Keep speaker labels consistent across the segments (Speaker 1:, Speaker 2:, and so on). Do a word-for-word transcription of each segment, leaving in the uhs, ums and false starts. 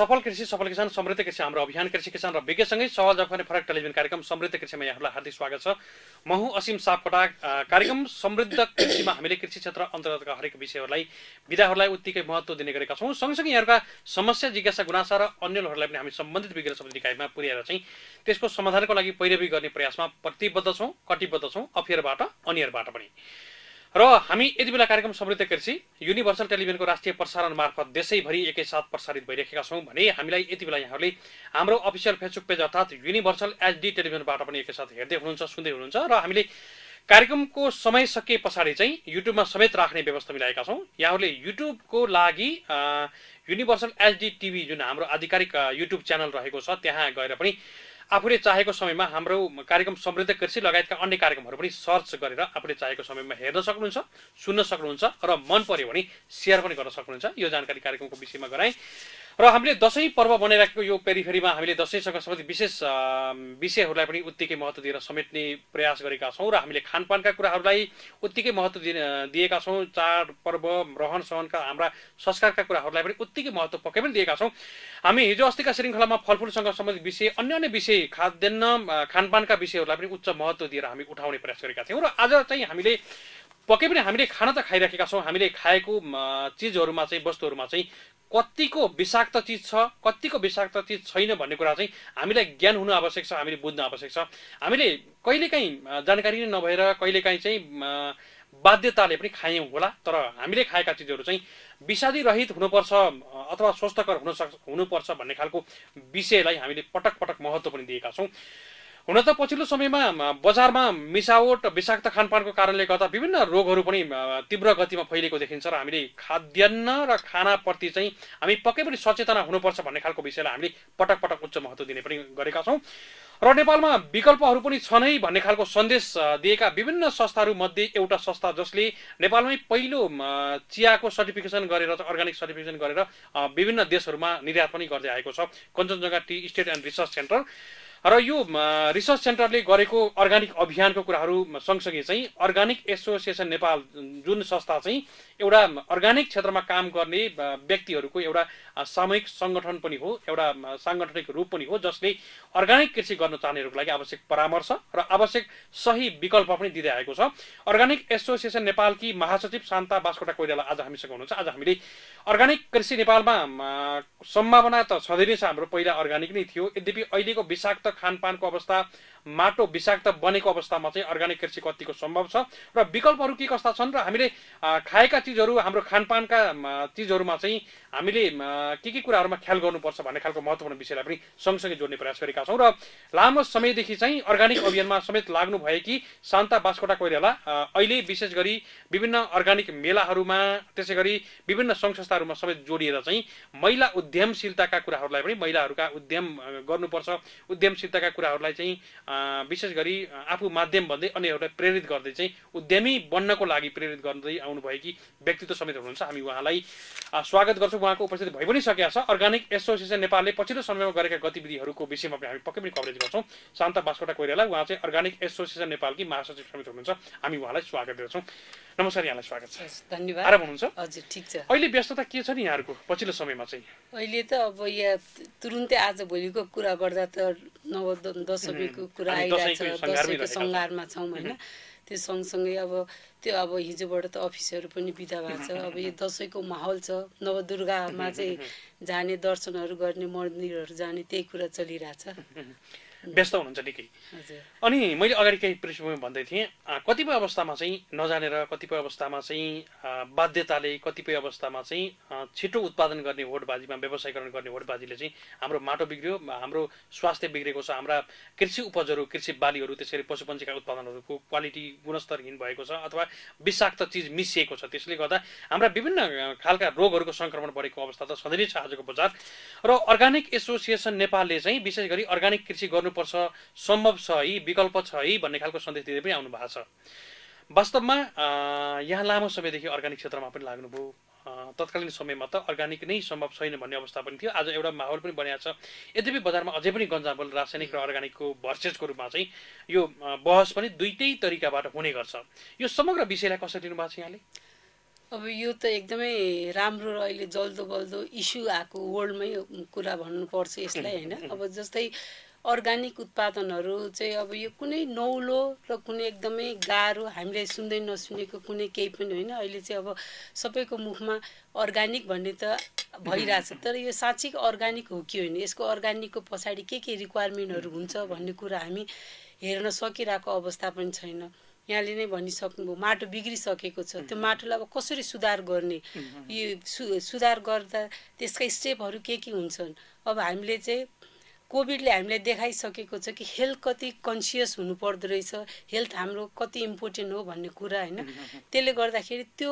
Speaker 1: सफल कृषि सफल किसान समृद्ध कृषि हाम्रो अभियान कृषि किसान र विज्ञसँगै सवाल जवाफ गर्ने फरक टेलिभिजन कार्यक्रम समृद्ध कृषिमा यहाँहरूलाई हार्दिक स्वागत छ। म हुँ असीम सापकोटा। कार्यक्रम समृद्ध कृषिमा हामीले कृषि क्षेत्र अन्तर्गतका हरेक विषयहरूलाई विधाहरूलाई उत्तिकै महत्त्व दिने गरेका छौँ। सँगसँगै यहाँहरूका समस्या जिज्ञासा गुनासा र अन्यहरूलाई पनि हामी सम्बन्धित विज्ञ शब्द निकायमा पुर्याएर चाहिँ त्यसको समाधानको लागि पैरवी गर्ने प्रयासमा प्रतिबद्ध छौँ, कटिबद्ध छौँ, अफियरबाट अनियरबाट पनि। र हामी यति बेला कार्यक्रम समृद्ध कृषि युनिभर्सल टेलिभिजनको राष्ट्रिय प्रसारण मार्फत देशैभरि एकैसाथ प्रसारित भइरहेका छौँ भने हामीलाई यति बेला यहाँहरूले हाम्रो अफिसियल फेसबुक पेज अर्थात् युनिभर्सल एचडी टेलिभिजनबाट पनि एकैसाथ हेर्दै हुनुहुन्छ, सुन्दै हुनुहुन्छ र हामीले कार्यक्रमको समय सकिए पछाडि चाहिँ युट्युबमा समेत राख्ने व्यवस्था मिलाएका छौँ। यहाँहरूले युट्युबको लागि युनिभर्सल एचडी टिभी जुन हाम्रो आधिकारिक युट्युब च्यानल रहेको छ त्यहाँ गएर पनि आफूले चाहेको समयमा हाम्रो कार्यक्रम समृद्ध कृषि लगायतका अन्य कार्यक्रमहरू पनि सर्च गरेर आफूले चाहेको समयमा हेर्न सक्नुहुन्छ, सुन्न सक्नुहुन्छ र मन पर्यो भने सेयर पनि गर्न सक्नुहुन्छ। यो जानकारी कार्यक्रमको विषयमा गराएँ र हामीले दसैँ पर्व बनाइराखेको यो पेरिफेरीमा हामीले दसैँसँग सम्बन्धित विशेष विषयहरूलाई पनि उत्तिकै महत्त्व दिएर समेट्ने प्रयास गरेका छौँ र हामीले खानपानका कुराहरूलाई उत्तिकै महत्त्व दिएका छौँ। चाडपर्व रहन सहनका हाम्रा संस्कारका कुराहरूलाई पनि उत्तिकै महत्त्व पक्कै पनि दिएका छौँ। हामी हिजो अस्तिका श्रृङ्खलामा फलफुलसँग सम्बन्धित विषय अन्य अन्य विषय खाद्यान्न खानपानका विषयहरूलाई पनि उच्च महत्त्व दिएर हामी उठाउने प्रयास गरेका थियौँ र आज चाहिँ हामीले पक्कै पनि हामीले खाना त खाइराखेका छौँ। हामीले खाएको चिजहरूमा चाहिँ वस्तुहरूमा चाहिँ कतिको विषाक्त चिज छ, कतिको विषाक्त चिज छैन भन्ने कुरा चाहिँ हामीलाई ज्ञान हुनु आवश्यक छ, हामीले बुझ्न आवश्यक छ। हामीले कहिलेकाहीँ जानकारी नै नभएर कहिलेकाहीँ चाहिँ बाध्यताले पनि खायौँ होला, तर हामीले खाएका चिजहरू चाहिँ विषादी रहित हुनुपर्छ अथवा स्वस्थकर हुन सक् हुनुपर्छ भन्ने खालको विषयलाई हामीले पटक पटक महत्त्व पनि दिएका छौँ। हुन त पछिल्लो समयमा बजारमा मिसावट विषाक्त खानपानको कारणले गर्दा विभिन्न रोगहरू पनि तीव्र गतिमा फैलिएको देखिन्छ र हामीले खाद्यान्न र खानाप्रति चाहिँ हामी पक्कै पनि सचेतना हुनुपर्छ भन्ने खालको विषयलाई हामीले पटक पटक उच्च महत्त्व दिने पनि गरेका छौँ र नेपालमा विकल्पहरू पनि छन् है भन्ने खालको सन्देश दिएका विभिन्न संस्थाहरू मध्ये एउटा संस्था जसले नेपालमै पहिलो चियाको सर्टिफिकेसन गरेर अर्गानिक सर्टिफिकेसन गरेर विभिन्न देशहरूमा निर्यात पनि गर्दै आएको छ, Kanchenjunga tea estate and research centre. र यो रिसर्च सेन्टरले गरेको अर्गानिक अभियानको कुराहरू सँगसँगै चाहिँ अर्गानिक एसोसिएसन नेपाल जुन संस्था चाहिँ एउटा अर्गानिक क्षेत्रमा काम गर्ने व्यक्तिहरूको एउटा सामूहिक सङ्गठन पनि हो, एउटा साङ्गठनिक रूप पनि हो जसले अर्गानिक कृषि गर्न चाहनेहरूको लागि आवश्यक परामर्श र आवश्यक सही विकल्प पनि दिँदै आएको छ। अर्गानिक एसोसिएसन नेपालकी महासचिव शान्ता बास्कोटा कोइराला आज हामीसँग हुनुहुन्छ। आज हामीले अर्गानिक कृषि नेपालमा सम्भावना त छँदै नै छ, हाम्रो पहिला अर्गानिक नै थियो, यद्यपि अहिलेको विषाक्त खानपानको अवस्था, माटो विषाक्त बनेको अवस्थामा चाहिँ अर्गानिक कृषि कतिको सम्भव छ र विकल्पहरू के कस्ता छन् र हामीले खाएका चिजहरू हाम्रो खानपानका चिजहरूमा चाहिँ हामीले के के कुराहरूमा ख्याल गर्नुपर्छ भन्ने खालको महत्त्वपूर्ण विषयलाई पनि सँगसँगै जोड्ने प्रयास गरेका छौँ। र लामो समयदेखि चाहिँ अर्गानिक अभियानमा समेत लाग्नु भएकी शान्ता बास्कोटा कोइराला अहिले विशेष गरी विभिन्न अर्गानिक मेलाहरूमा त्यसै गरी विभिन्न सङ्घ संस्थाहरूमा समेत जोडिएर चाहिँ महिला उद्यमशीलताका कुराहरूलाई पनि महिलाहरूका उद्यम गर्नुपर्छ, उद्यमशीलताका कुराहरूलाई चाहिँ विशेष गरी आफू माध्यम भन्दै अन्यहरूलाई प्रेरित गर्दै चाहिँ उद्यमी बन्नको लागि प्रेरित गर्दै आउनुभएकी व्यक्तित्व समेत हुनुहुन्छ। हामी उहाँलाई स्वागत गर्छौँ। उहाँको उपस्थिति भइ पनि सकेका छ। अर्गानिक एसोसिएसन नेपालले पछिल्लो समयमा गरेका गतिविधिहरूको विषयमा पनि हामी पक्कै पनि कभरेज गर्छौँ। शान्ता बास्कोटा कोइराला उहाँ चाहिँ अर्गानिक एसोसिएसन नेपालकी महासचिव समेत हुनुहुन्छ। हामी उहाँलाई स्वागत गर्छौँ। नमस्कार, यहाँलाई स्वागत छ।
Speaker 2: धन्यवाद।
Speaker 1: आराम हुनुहुन्छ?
Speaker 2: हजुर, ठिक छ।
Speaker 1: अहिले व्यस्तता के छ नि यहाँहरूको पछिल्लो समयमा चाहिँ?
Speaker 2: अहिले त अब यहाँ तुरुन्तै आज भोलिको कुरा गर्दा त नव दशमीको कुरा आइरहेको छ, दसैँको सङ्घारमा छौँ होइन। त्यो सँगसँगै अब त्यो अब हिजोबाट त अफिसहरू पनि बिदा भएको छ। अब यो दसैँको माहौल छ, नवदुर्गामा चाहिँ जाने, दर्शनहरू गर्ने, मन्दिरहरू जाने, त्यही कुरा चलिरहेछ।
Speaker 1: व्यस्त हुनुहुन्छ निकै। अनि मैले अगाडि केही पृष्ठभूमि भन्दै थिएँ, कतिपय अवस्थामा चाहिँ नजानेर, कतिपय अवस्थामा चाहिँ बाध्यताले, कतिपय अवस्थामा चाहिँ छिटो उत्पादन गर्ने होडबाजीमा, व्यवसायीकरण गर्ने होडबाजीले चाहिँ हाम्रो माटो बिग्रियो, हाम्रो स्वास्थ्य बिग्रेको छ, हाम्रा कृषि उपजहरू, कृषि बालीहरू, त्यसरी पशुपन्छीका उत्पादनहरूको क्वालिटी गुणस्तरहीन भएको छ अथवा विषाक्त चिज मिसिएको छ। त्यसले गर्दा हाम्रा विभिन्न खालका रोगहरूको सङ्क्रमण बढेको अवस्था त सधैँ नै छ आजको बजार। र अर्गानिक एसोसिएसन नेपालले चाहिँ विशेष गरी अर्गानिक कृषि गर्नु पर्छ, सम्भव छ है, विकल्प छ है भन्ने खालको सन्देश दिँदै पनि आउनु भएको छ। वास्तवमा यहाँ लामो समयदेखि अर्गानिक क्षेत्रमा पनि लाग्नुभयो। तत्कालीन समयमा त अर्गानिक नै सम्भव छैन भन्ने अवस्था पनि थियो। आज एउटा माहौल पनि बनिएको छ। यद्यपि बजारमा अझै पनि गन्जामल रासायनिक र अर्गानिकको भर्सेसको रूपमा चाहिँ यो बहस पनि दुईटै तरिकाबाट हुने गर्छ। यो समग्र विषयलाई कसरी लिनु भएको छ यहाँले?
Speaker 2: अब यो त एकदमै राम्रो र अहिले जल्दो बल्दो इस्यु आएको वर्ल्डमै कुरा भन्नुपर्छ यसलाई होइन। अब जस्तै अर्ग्यानिक उत्पादनहरू चाहिँ अब यो कुनै नौलो र कुनै एकदमै गाह्रो हामीले सुन्दै नसुनेको कुनै केही पनि होइन। अहिले चाहिँ अब सबैको मुखमा अर्ग्यानिक भन्ने त भइरहेछ, तर यो साँच्चै अर्ग्यानिक हो कि होइन, यसको अर्ग्यानिकको पछाडि के के रिक्वायरमेन्टहरू हुन्छ भन्ने कुरा हामी हेर्न सकिरहेको अवस्था पनि छैन। यहाँले नै भनिसक्नुभयो माटो बिग्रिसकेको छ, त्यो माटोलाई अब कसरी सुधार गर्ने, यो सु सुधार गर्दा त्यसका स्टेपहरू के के हुन्छन्। अब हामीले चाहिँ कोभिडले हामीलाई देखाइसकेको छ कि हेल्थ कति कन्सियस हुनु पर्दो रहेछ, हेल्थ हाम्रो कति इम्पोर्टेन्ट हो भन्ने कुरा होइन। त्यसले गर्दाखेरि त्यो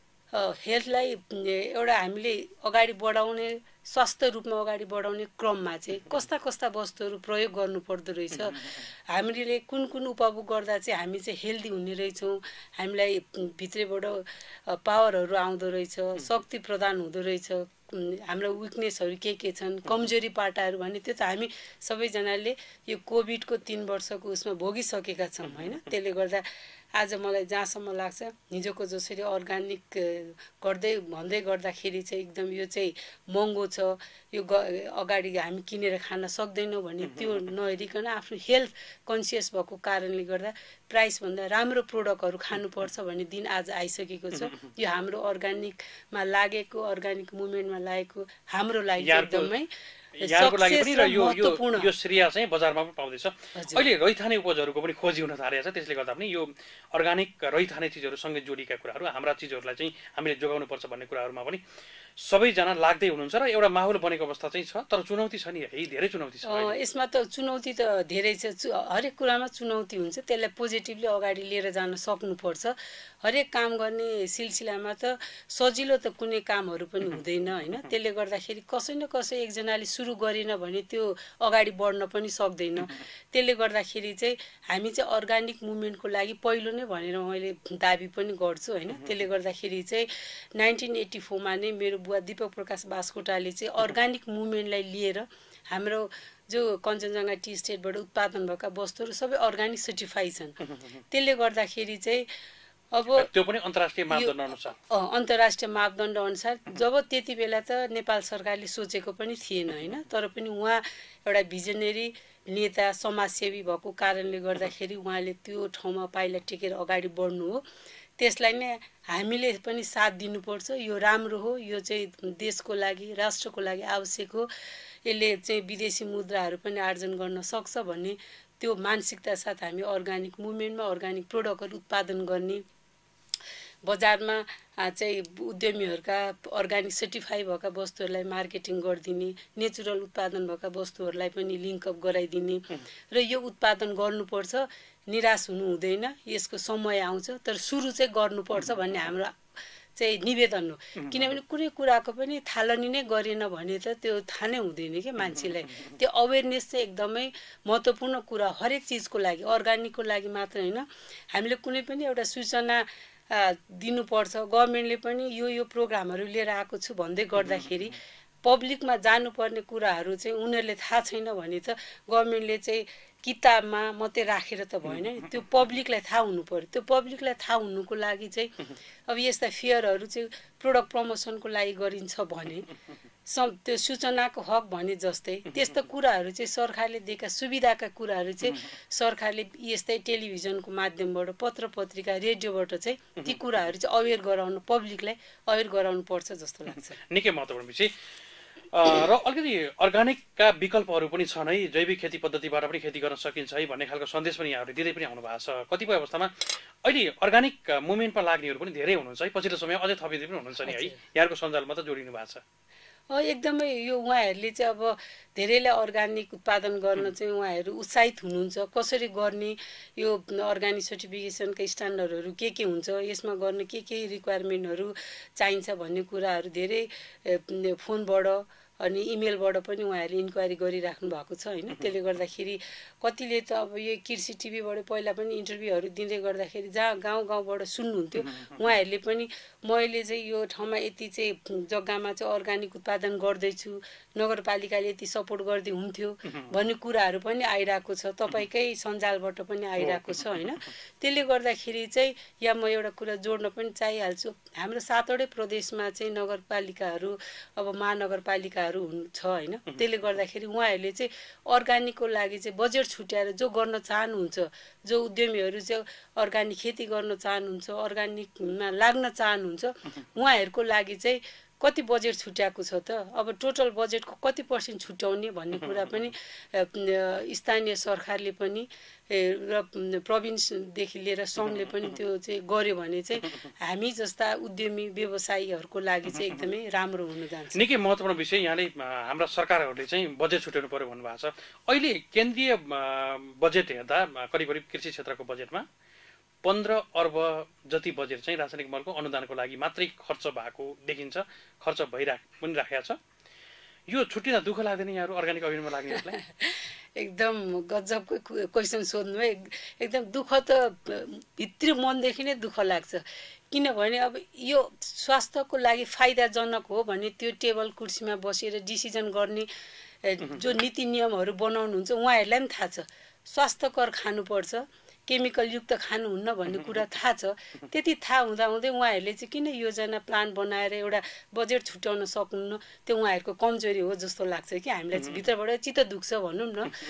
Speaker 2: हेल्थलाई एउटा हामीले अगाडि बढाउने, स्वास्थ्य रूपमा अगाडि बढाउने क्रममा चाहिँ कस्ता कस्ता वस्तुहरू प्रयोग गर्नुपर्दो रहेछ, हामीले कुन कुन उपभोग गर्दा चाहिँ हामी चाहिँ हेल्दी हुने रहेछौँ, हामीलाई भित्रैबाट पावरहरू आउँदो रहेछ, शक्ति प्रदान हुँदो रहेछ, हाम्रो विकनेसहरू के के छन्, कमजोरी पाटाहरू भन्ने त्यो त हामी सबैजनाले यो कोभिडको तिन वर्षको उसमा भोगिसकेका छौँ होइन। त्यसले गर्दा आज मलाई जहाँसम्म लाग्छ हिजोको जसरी अर्ग्यानिक गर्दै भन्दै गर्दाखेरि चाहिँ एकदम यो चाहिँ महँगो छ, यो ग अगाडि हामी किनेर खान सक्दैनौँ भने त्यो नहेरिकन आफ्नो हेल्थ कन्सियस भएको कारणले गर्दा प्राइसभन्दा राम्रो प्रोडक्टहरू खानुपर्छ भन्ने दिन आज आइसकेको छ। यो हाम्रो अर्ग्यानिकमा लागेको, अर्ग्यानिक मुभमेन्टमा लागेको हाम्रो लागि एकदमै
Speaker 1: यहाँको लागि पनि र यो यो यो श्रेय चाहिँ बजारमा पनि पाउँदैछ। अहिले रैथाने उपजहरूको पनि खोजी हुन थालेको छ, त्यसले गर्दा पनि यो अर्ग्यानिक रैथाने चिजहरूसँगै जोडिएका कुराहरू हाम्रा चिजहरूलाई चाहिँ हामीले जोगाउनुपर्छ भन्ने कुराहरूमा पनि सबैजना लाग्दै हुनुहुन्छ र एउटा माहौल बनेको अवस्था चाहिँ छ। तर चुनौती छ नि, है धेरै चुनौती छ
Speaker 2: यसमा। त चुनौती त धेरै छ, हरेक कुरामा चुनौती हुन्छ, त्यसलाई पोजिटिभली अगाडि लिएर जान सक्नुपर्छ। हरेक काम गर्ने सिलसिलामा त सजिलो त कुनै कामहरू पनि हुँदैन होइन। त्यसले गर्दाखेरि कसै न कसै एकजनाले सुरु गरेन भने त्यो अगाडि बढ्न पनि सक्दैन। त्यसले गर्दाखेरि चाहिँ हामी चाहिँ अर्ग्यानिक मुभमेन्टको लागि पहिलो नै भनेर मैले दाबी पनि गर्छु होइन। त्यसले गर्दाखेरि चाहिँ नाइन्टिन एट्टी फोरमा नै मेरो बुवा दीपक प्रकाश बास्कोटाले चाहिँ अर्ग्यानिक मुभमेन्टलाई लिएर हाम्रो जो कञ्चनजङ्घा टी स्टेटबाट उत्पादन भएका वस्तुहरू सबै अर्ग्यानिक सर्टिफाई छन्। त्यसले गर्दाखेरि चाहिँ अब
Speaker 1: त्यो पनि अन्तर्राष्ट्रिय मापदण्ड अनुसार
Speaker 2: अन्तर्राष्ट्रिय मापदण्ड अनुसार जब त्यति बेला त नेपाल सरकारले सोचेको पनि थिएन होइन। तर पनि उहाँ एउटा भिजनरी नेता समाजसेवी भएको कारणले गर्दाखेरि उहाँले त्यो ठाउँमा पाइला टेकेर अगाडि बढ्नु हो। त्यसलाई नै हामीले पनि साथ दिनुपर्छ। यो राम्रो हो, यो चाहिँ देशको लागि, राष्ट्रको लागि आवश्यक हो, यसले चाहिँ विदेशी मुद्राहरू पनि आर्जन गर्न सक्छ भन्ने त्यो मानसिकता साथ हामी अर्ग्यानिक मुभमेन्टमा अर्ग्यानिक प्रोडक्टहरू उत्पादन गर्ने, बजारमा चाहिँ उद्यमीहरूका अर्ग्यानिक सर्टिफाई भएका वस्तुहरूलाई मार्केटिङ गरिदिने, नेचुरल उत्पादन भएका वस्तुहरूलाई पनि लिङ्कअप गराइदिने र यो उत्पादन गर्नुपर्छ, निराश हुनु हुँदैन, यसको समय आउँछ तर सुरु चाहिँ गर्नुपर्छ भन्ने हाम्रो चाहिँ निवेदन हो। किनभने कुनै कुराको पनि थालनी नै गरेन भने त त्यो थाहा नै हुँदैन क्या मान्छेलाई। त्यो अवेरनेस चाहिँ एकदमै महत्त्वपूर्ण कुरा, हरेक चिजको लागि, अर्ग्यानिकको लागि मात्र होइन। हामीले कुनै पनि एउटा सूचना दिनुपर्छ, गभर्मेन्टले पनि यो यो प्रोग्रामहरू लिएर आएको छु भन्दै गर्दाखेरि पब्लिकमा जानुपर्ने कुराहरू चाहिँ उनीहरूले थाहा छैन भने त गभर्मेन्टले चाहिँ किताबमा मात्रै राखेर त भएन, त्यो पब्लिकलाई थाहा हुनु पर्यो। त्यो पब्लिकलाई थाहा हुनुको लागि चाहिँ अब यस्ता फेयरहरू चाहिँ प्रोडक्ट प्रमोसनको लागि गरिन्छ भने सम त्यो सूचनाको हक भने जस्तै त्यस्तो कुराहरू चाहिँ सरकारले दिएका सुविधाका कुराहरू चाहिँ सरकारले यस्तै टेलिभिजनको माध्यमबाट, पत्र पत्रिका, रेडियोबाट चाहिँ ती कुराहरू चाहिँ अवेर गराउनु, पब्लिकलाई अवेर गराउनु पर्छ जस्तो लाग्छ।
Speaker 1: निकै महत्त्वपूर्ण विषय र अलिकति अर्ग्यानिकका विकल्पहरू पनि छन् है, जैविक खेती पद्धतिबाट पनि खेती गर्न सकिन्छ है भन्ने खालको सन्देश पनि यहाँहरूले दिँदै पनि आउनु भएको छ। कतिपय अवस्थामा अहिले अर्ग्यानिक मुभमेन्टमा लाग्नेहरू पनि धेरै हुनुहुन्छ है, पछिल्लो समय अझै थपिँदै पनि हुनुहुन्छ नि है, यहाँको सञ्जालमा त जोडिनु भएको छ।
Speaker 2: एकदमै यो उहाँहरूले चाहिँ अब धेरैलाई अर्ग्यानिक उत्पादन गर्न चाहिँ उहाँहरू उत्साहित हुनुहुन्छ। कसरी गर्ने, यो अर्ग्यानिक सर्टिफिकेसनका स्ट्यान्डर्डहरू के के हुन्छ, यसमा गर्न के के रिक्वायरमेन्टहरू चाहिन्छ भन्ने कुराहरू धेरै फोनबाट अनि इमेलबाट पनि उहाँहरूले इन्क्वायरी गरिराख्नु भएको छ होइन। त्यसले गर्दाखेरि कतिले त अब यो कृषि टिभीबाट पहिला पनि इन्टरभ्यूहरू दिँदै गर्दाखेरि जहाँ गाउँ गाउँबाट सुन्नुहुन्थ्यो उहाँहरूले पनि मैले चाहिँ यो ठाउँमा यति चाहिँ जग्गामा चाहिँ अर्ग्यानिक उत्पादन गर्दैछु, नगरपालिकाले यति सपोर्ट गर्दै हुन्थ्यो भन्ने कुराहरू पनि आइरहेको छ, तपाईँकै सञ्जालबाट पनि आइरहेको छ होइन। त्यसले गर्दाखेरि चाहिँ यहाँ म एउटा कुरा जोड्न पनि चाहिहाल्छु, हाम्रो सातवटै प्रदेशमा चाहिँ नगरपालिकाहरू अब महानगरपालिकाहरू छ होइन। त्यसले गर्दाखेरि उहाँहरूले चाहिँ अर्ग्यानिकको लागि चाहिँ बजेट छुट्याएर जो गर्न चाहनुहुन्छ, जो उद्यमीहरू चाहिँ अर्ग्यानिक खेती गर्न चाहनुहुन्छ, अर्ग्यानिकमा लाग्न चाहनुहुन्छ, उहाँहरूको लागि चाहिँ कति बजेट छुट्याएको छ त, अब टोटल बजेटको कति पर्सेन्ट छुट्याउने भन्ने कुरा पनि स्थानीय सरकारले पनि र प्रोभिन्सदेखि लिएर सङ्घले पनि त्यो चाहिँ गर्यो भने चाहिँ हामी जस्ता उद्यमी व्यवसायीहरूको लागि चाहिँ एकदमै राम्रो हुन जान्छ।
Speaker 1: निकै महत्त्वपूर्ण विषय यहाँले हाम्रा सरकारहरूले चाहिँ बजेट छुट्याउनु पर्यो भन्नुभएको छ। अहिले केन्द्रीय बजेट हेर्दा करिब करिब कृषि क्षेत्रको बजेटमा पन्ध्र अर्ब जति बजेट चाहिँ रासायनिक मलको अनुदानको लागि मात्रै खर्च भएको देखिन्छ, खर्च भइराख पनि राखेको छ। यो छुट्टिँदा दुःख लाग्दैन यहाँहरू अर्ग्यानिक अभियानमा लाग्नेहरूलाई?
Speaker 2: एकदम गजबको क्वेसन सोध्नु है। एकदम दुःख त भित्री मनदेखि नै दुःख लाग्छ, किनभने अब यो स्वास्थ्यको लागि फाइदाजनक हो भने त्यो टेबल कुर्सीमा बसेर डिसिजन गर्ने जो नीति नियमहरू बनाउनुहुन्छ उहाँहरूलाई पनि थाहा छ स्वास्थ्यकर खानुपर्छ, केमिकल युक्त खानुहुन्न भन्ने कुरा थाहा छ। त्यति थाहा हुँदाहुँदै उहाँहरूले चाहिँ किन योजना प्लान बनाएर एउटा बजेट छुट्याउन सक्नुहुन्न, त्यो उहाँहरूको कमजोरी हो जस्तो लाग्छ कि हामीलाई चाहिँ भित्रबाट चित्त दुख्छ भनौँ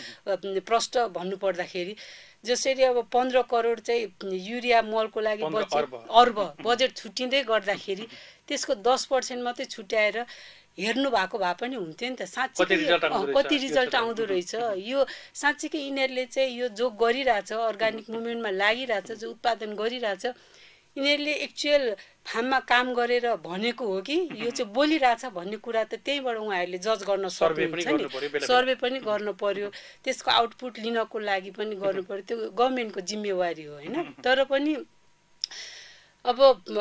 Speaker 2: न प्रष्ट भन्नुपर्दाखेरि। जसरी अब पन्ध्र करोड चाहिँ युरिया मलको लागि बजेट अर्ब बजेट छुट्टिँदै गर्दाखेरि त्यसको दस पर्सेन्ट मात्रै छुट्याएर हेर्नु भएको भए पनि हुन्थ्यो नि त। साँच्चै कति रिजल्ट आउँदो रहेछ यो। साँच्चीकै यिनीहरूले चाहिँ यो जो गरिरहेछ अर्ग्यानिक मुभमेन्टमा लागिरहेछ, जो उत्पादन गरिरहेछ, यिनीहरूले एक्चुअल फार्ममा काम गरेर भनेको हो कि यो चाहिँ बोलिरहेछ भन्ने कुरा त त्यहीँबाट उहाँहरूले जज गर्न सक्नुहुन्छ नि। सर्वे पनि गर्नु पर्यो, त्यसको आउटपुट लिनको लागि पनि गर्नु पर्यो, त्यो गभर्मेन्टको जिम्मेवारी हो होइन। तर पनि अब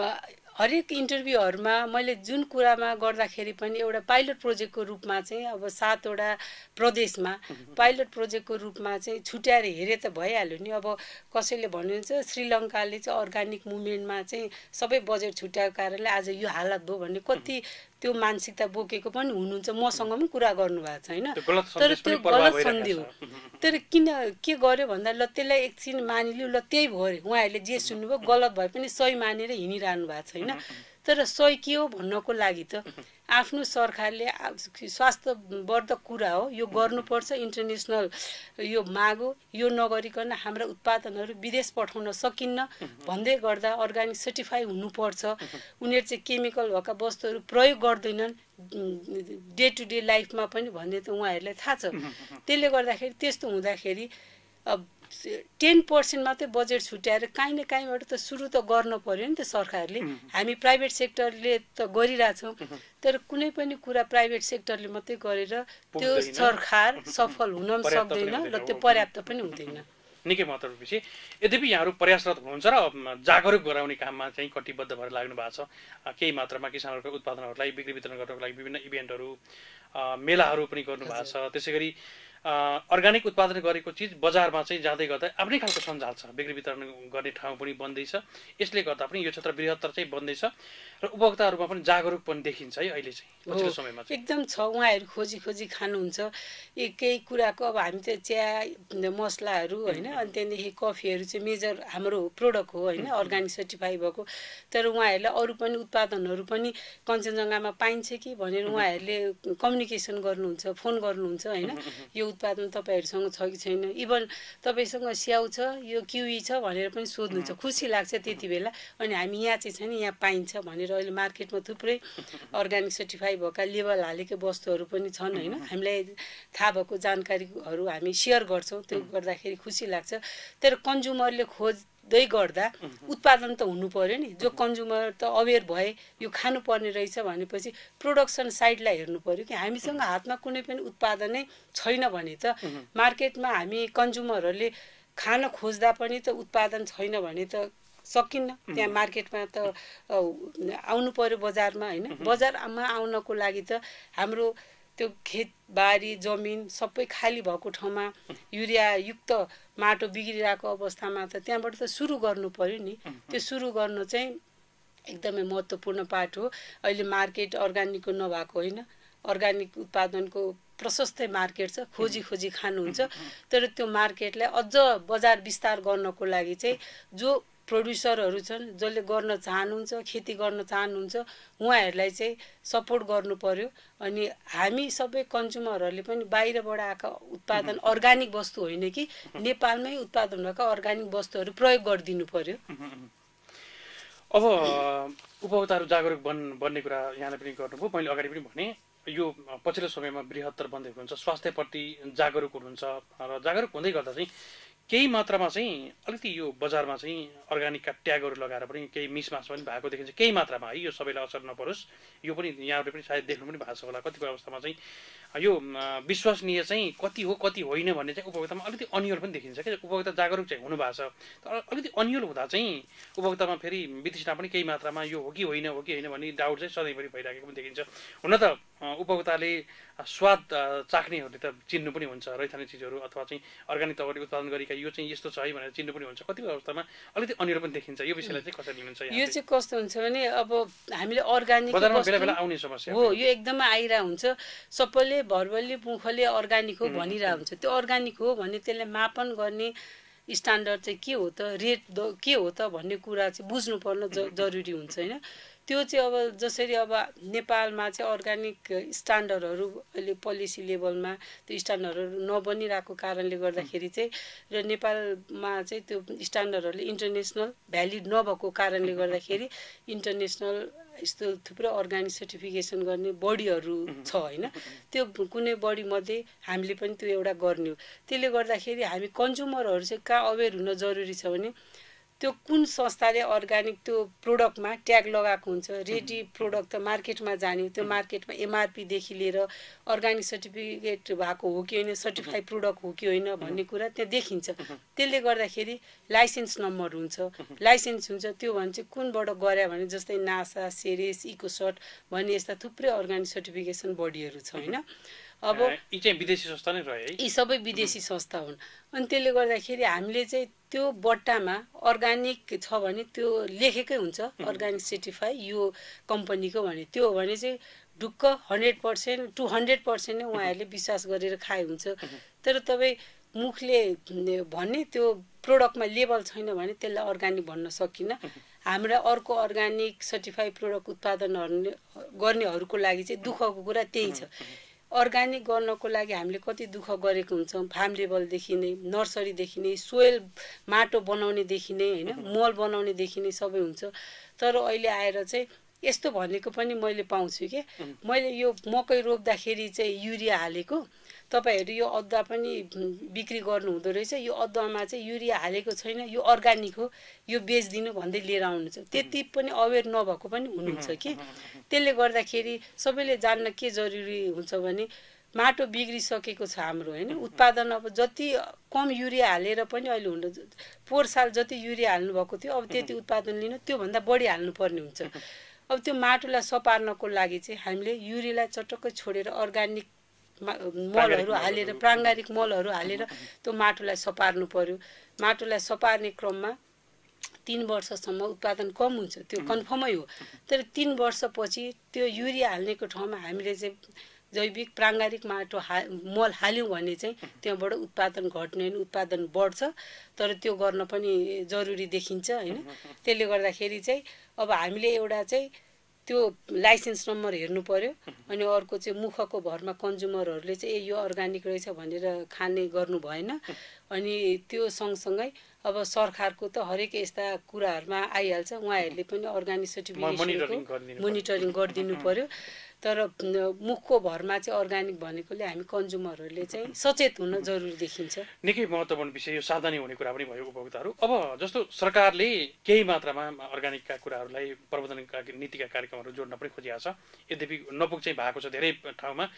Speaker 2: हरेक इन्टरभ्यूहरूमा मैले जुन कुरामा गर्दाखेरि पनि एउटा पाइलट प्रोजेक्टको रूपमा चाहिँ अब सातवटा प्रदेशमा पाइलट प्रोजेक्टको रूपमा चाहिँ छुट्याएर हेरे त भइहाल्यो नि। अब कसैले भन्नुहुन्छ श्रीलङ्काले चाहिँ अर्ग्यानिक मुभमेन्टमा चाहिँ सबै बजेट छुट्याएको कारणले आज यो हालत भयो भन्ने कति त्यो मानसिकता बोकेको पनि हुनुहुन्छ, मसँग पनि कुरा गर्नुभएको छ होइन। तर त्यो गलत सन्देह हो। तर किन के गर्यो भन्दा ल त्यसलाई एकछिन मानिलियो, ल त्यही भयो अरे उहाँहरूले जे सुन्नुभयो गलत भए पनि सही मानेर हिँडिरहनु भएको छ होइन। तर सही के हो भन्नको लागि त आफ्नो सरकारले स्वास्थ्यवर्धक कुरा हो यो गर्नुपर्छ, इन्टरनेसनल यो माग हो, यो नगरिकन हाम्रा उत्पादनहरू विदेश पठाउन सकिन्न भन्दै गर्दा अर्ग्यानिक सर्टिफाई हुनुपर्छ। उनीहरू चाहिँ केमिकल भएका वस्तुहरू प्रयोग गर्दैनन् डे टु डे लाइफमा पनि भन्ने त उहाँहरूलाई थाहा छ। त्यसले गर्दाखेरि त्यस्तो हुँदाखेरि अब टेन पर्सेन्ट मात्रै बजेट छुट्याएर काहीँ न काहीँबाट त सुरु त गर्न पर्यो नि त सरकारले। हामी प्राइभेट सेक्टरले त गरिरहेछौँ, तर कुनै पनि कुरा प्राइभेट सेक्टरले मात्रै गरेर त्यो सरकार सफल हुन पनि सक्दैन र त्यो पर्याप्त पनि हुँदैन।
Speaker 1: निकै महत्त्वपूर्ण विषय। यद्यपि यहाँहरू प्रयासरत हुनुहुन्छ र जागरुक गराउने काममा चाहिँ कटिबद्ध भएर लाग्नु भएको छ। केही मात्रामा किसानहरूको उत्पादनहरूलाई बिक्री वितरण गर्नको लागि विभिन्न इभेन्टहरू मेलाहरू पनि गर्नुभएको छ। त्यसै गरी अर्ग्यानिक उत्पादन गरेको चिज बजारमा चाहिँ जाँदै गर्दा आफ्नै खालको सञ्जाल छ, बिक्री वितरण गर्ने ठाउँ पनि बन्दैछ। यसले गर्दा पनि यो क्षेत्र बृहत्तर चाहिँ बन्दैछ र उपभोक्ताहरूमा पनि जागरुक पनि देखिन्छ है अहिले चाहिँ पछिल्लो समयमा चाहिँ।
Speaker 2: एकदम छ, उहाँहरू खोजी खोजी खानुहुन्छ केही कुराको। अब हामी त चिया मसलाहरू होइन, अनि त्यहाँदेखि कफीहरू चाहिँ मेजर हाम्रो प्रोडक्ट हो होइन अर्ग्यानिक सर्टिफाई भएको। तर उहाँहरूलाई अरू पनि उत्पादनहरू पनि कञ्चनजङ्घामा पाइन्छ कि भनेर उहाँहरूले कम्युनिकेसन गर्नुहुन्छ, फोन गर्नुहुन्छ होइन यो उत्पादन तपाईँहरूसँग छ कि छैन, इभन तपाईँसँग स्याउ छ, यो किवी छ भनेर पनि सोध्नुहुन्छ। खुसी लाग्छ त्यति बेला। अनि हामी यहाँ चाहिँ छैन, यहाँ पाइन्छ भनेर अहिले मार्केटमा थुप्रै अर्ग्यानिक सर्टिफाई भएका लेबल हालेको वस्तुहरू पनि छन् होइन। हामीलाई थाहा भएको जानकारीहरू हामी सेयर गर्छौँ, त्यो गर्दाखेरि खुसी लाग्छ। तर कन्ज्युमरले खोज्दै गर्दा उत्पादन त हुनु पर्यो नि। जो कन्ज्युमर त अवेर भए यो खानुपर्ने रहेछ भनेपछि प्रोडक्सन साइडलाई हेर्नु पर्यो कि हामीसँग हातमा कुनै पनि उत्पादनै छैन भने त मार्केटमा हामी कन्ज्युमरहरूले खान खोज्दा पनि त उत्पादन छैन भने त सकिन्न। त्यहाँ मार्केटमा त आउनु पर्यो बजारमा होइन। बजारमा आउनको लागि त हाम्रो त्यो खेतबारी जमिन सबै खाली भएको ठाउँमा युरियायुक्त माटो बिग्रिरहेको अवस्थामा त त्यहाँबाट त सुरु गर्नु पर्यो नि। त्यो सुरु गर्नु चाहिँ एकदमै महत्त्वपूर्ण पार्ट हो। अहिले मार्केट अर्ग्यानिकको नभएको होइन, अर्ग्यानिक उत्पादनको प्रशस्तै मार्केट छ, खोजी खोजी खानुहुन्छ। तर त्यो मार्केटलाई अझ बजार विस्तार गर्नको लागि चाहिँ जो प्रोड्युसरहरू छन्, जसले गर्न चाहनुहुन्छ, खेती गर्न चाहनुहुन्छ, उहाँहरूलाई चाहिँ सपोर्ट गर्नु पर्यो। अनि हामी सबै कन्ज्युमरहरूले पनि बाहिरबाट आएका उत्पादन अर्ग्यानिक वस्तु होइन कि नेपालमै उत्पादन भएका अर्ग्यानिक वस्तुहरू प्रयोग गरिदिनु पर्यो।
Speaker 1: अब उपभोक्ताहरू जागरुक बन् बन्ने कुरा यहाँले पनि गर्नुभयो। मैले अगाडि पनि भने यो पछिल्लो समयमा बृहत्तर बन्दै हुनुहुन्छ, स्वास्थ्यप्रति जागरुक हुनुहुन्छ र जागरुक हुँदै गर्दा चाहिँ केही मात्रामा चाहिँ अलिकति यो बजारमा चाहिँ अर्ग्यानिकका ट्यागहरू लगाएर पनि केही मिसमास पनि भएको देखिन्छ। केही मात्रामा है, यो सबैलाई असर नपरोस्, यो पनि यहाँहरूले पनि सायद देख्नु पनि भएको छ होला। कतिपय अवस्थामा चाहिँ यो विश्वसनीय चाहिँ कति हो कति होइन भन्ने चाहिँ उपभोक्तामा अलिकति अन्यल पनि देखिन्छ क्या। उपभोक्ता जागरुक चाहिँ हुनुभएको छ, तर अलिकति अन्यल हुँदा चाहिँ उपभोक्तामा फेरि वितृष्णा पनि केही मात्रामा यो हो कि होइन हो कि होइन भन्ने डाउट चाहिँ सधैँभरि भइरहेको पनि देखिन्छ। हुन त उपभोक्ताले स्वाद चाख्नेहरूले त चिन्नु पनि हुन्छ रैथाने चिजहरू अथवा चाहिँ अर्ग्यानिक तवरले उत्पादन गरेका यो चाहिँ यस्तो छ है भनेर चिन्नु पनि हुन्छ। कतिपय अवस्थामा अलिकति अन्यल पनि देखिन्छ। यो विषयलाई चाहिँ कसरी लिनुहुन्छ?
Speaker 2: यो चाहिँ कस्तो हुन्छ भने अब हामीले अर्ग्यानिक
Speaker 1: बजारमा बेला बेला आउने समस्या
Speaker 2: हो, यो एकदमै आइरहेको हुन्छ। सबैले भरबल्ली मुखले अर्ग्यानिक हो भनिरहेको हुन्छ। त्यो अर्ग्यानिक हो भने त्यसलाई मापन गर्ने स्ट्यान्डर्ड चाहिँ के हो त, रेट के हो त भन्ने कुरा चाहिँ बुझ्नुपर्न ज जरुरी हुन्छ होइन। त्यो चाहिँ अब जसरी अब नेपालमा चाहिँ अर्ग्यानिक स्ट्यान्डर्डहरू अहिले पोलिसी लेभलमा त्यो स्ट्यान्डर्डहरू नबनिरहेको कारणले गर्दाखेरि चाहिँ र नेपालमा चाहिँ त्यो स्ट्यान्डर्डहरूले इन्टरनेसनल भ्यालिड नभएको कारणले गर्दाखेरि इन्टरनेसनल यस्तो थुप्रो अर्ग्यानिक सर्टिफिकेसन गर्ने बडीहरू छ होइन। त्यो कुनै बडीमध्ये हामीले पनि त्यो एउटा गर्ने हो। त्यसले गर्दाखेरि हामी कन्ज्युमरहरू चाहिँ कहाँ अवेर हुन जरुरी छ भने त्यो कुन संस्थाले अर्ग्यानिक त्यो प्रोडक्टमा ट्याग लगाएको हुन्छ, रेडी प्रोडक्ट त मार्केटमा जाने, त्यो मार्केटमा एमआरपीदेखि लिएर अर्ग्यानिक सर्टिफिकेट भएको हो कि होइन, सर्टिफाइड प्रोडक्ट हो कि होइन भन्ने कुरा त्यहाँ देखिन्छ। त्यसले गर्दाखेरि लाइसेन्स नम्बर हुन्छ, लाइसेन्स हुन्छ। त्यो भने चाहिँ कुनबाट गरे भने जस्तै नासा, सेरेस, इकोसट भन्ने यस्ता थुप्रै अर्ग्यानिक सर्टिफिकेसन बडीहरू छ होइन। अब
Speaker 1: यी चाहिँ विदेशी संस्था नै रहे है,
Speaker 2: यी सबै विदेशी संस्था हुन्। अनि त्यसले गर्दाखेरि हामीले चाहिँ त्यो बट्टामा अर्ग्यानिक छ भने त्यो लेखेकै हुन्छ अर्ग्यानिक सर्टिफाई यो कम्पनीको भने, त्यो हो भने चाहिँ ढुक्क hundred percent to hundred percent नै उहाँहरूले विश्वास गरेर खाए हुन्छ। तर तपाईँ मुखले भन्ने त्यो प्रोडक्टमा लेबल छैन भने त्यसलाई अर्ग्यानिक भन्न सकिन्न। हाम्रा अर्को अर्ग्यानिक सर्टिफाइड प्रोडक्ट उत्पादनहरू गर्नेहरूको लागि चाहिँ दुःखको कुरा त्यही छ। अर्ग्यानिक गर्नको लागि हामीले कति दुःख गरेको हुन्छौँ, फार्म लेभलदेखि नै, नर्सरीदेखि नै, सोइल माटो बनाउनेदेखि नै होइन, मल बनाउनेदेखि नै सबै हुन्छ। तर अहिले आएर चाहिँ यस्तो भनेको पनि मैले पाउँछु कि मैले यो मकै रोप्दाखेरि चाहिँ युरिया हालेको, तपाईँहरू यो अदुवा पनि बिक्री गर्नु हुँदो रहेछ, यो अदुवामा चाहिँ युरिया हालेको छैन, यो अर्ग्यानिक हो, यो बेचिदिनु भन्दै लिएर आउनुहुन्छ। त्यति पनि अवेर नभएको पनि हुनुहुन्छ कि। त्यसले गर्दाखेरि सबैले जान्न के जरुरी हुन्छ भने माटो बिग्रिसकेको छ हाम्रो होइन। उत्पादन अब जति कम युरिया हालेर पनि अहिले हुन पोहोर साल जति युरिया हाल्नुभएको थियो अब त्यति उत्पादन लिनु त्योभन्दा बढी हाल्नुपर्ने हुन्छ। अब त्यो माटोलाई सपार्नको लागि चाहिँ हामीले युरियालाई चटक्कै छोडेर अर्ग्यानिक मलहरू हालेर, प्राङ्गारिक मलहरू हालेर त्यो माटोलाई सपार्नु पर्यो। माटोलाई सपार्ने क्रममा तीन वर्षसम्म उत्पादन कम हुन्छ, त्यो कन्फर्मै हो। तर तीन वर्षपछि त्यो युरिया हाल्नेको ठाउँमा हामीले चाहिँ जैविक प्राङ्गारिक माटो हा मल हाल्यौँ भने चाहिँ त्यहाँबाट उत्पादन घट्ने होइन, उत्पादन बढ्छ। तर त्यो गर्न पनि जरुरी देखिन्छ होइन। त्यसले गर्दाखेरि चाहिँ अब हामीले एउटा चाहिँ त्यो लाइसेन्स नम्बर हेर्नु पर्यो। अनि अर्को चाहिँ मुखको भरमा कन्ज्युमरहरूले चाहिँ ए यो अर्ग्यानिक रहेछ भनेर खाने गर्नु भएन। अनि त्यो सँगसँगै अब सरकारको त हरेक यस्ता कुराहरूमा आइहाल्छ, उहाँहरूले पनि अर्ग्यानिक सर्टिफिकेसनको मोनिटरिङ गरिदिनु पर्यो। तर मुखको भरमा चाहिँ अर्ग्यानिक भनेकोले हामी कन्ज्युमरहरूले चाहिँ सचेत हुन जरुरी देखिन्छ।
Speaker 1: निकै महत्त्वपूर्ण विषय यो, सावधानी हुने कुरा पनि भयो उपभोक्ताहरू। अब जस्तो सरकारले केही मात्रामा अर्ग्यानिकका कुराहरूलाई प्रवर्धनका नीतिका कार्यक्रमहरू जोड्न पनि खोजिएको छ, यद्यपि नपुग चाहिँ भएको छ धेरै ठाउँमा।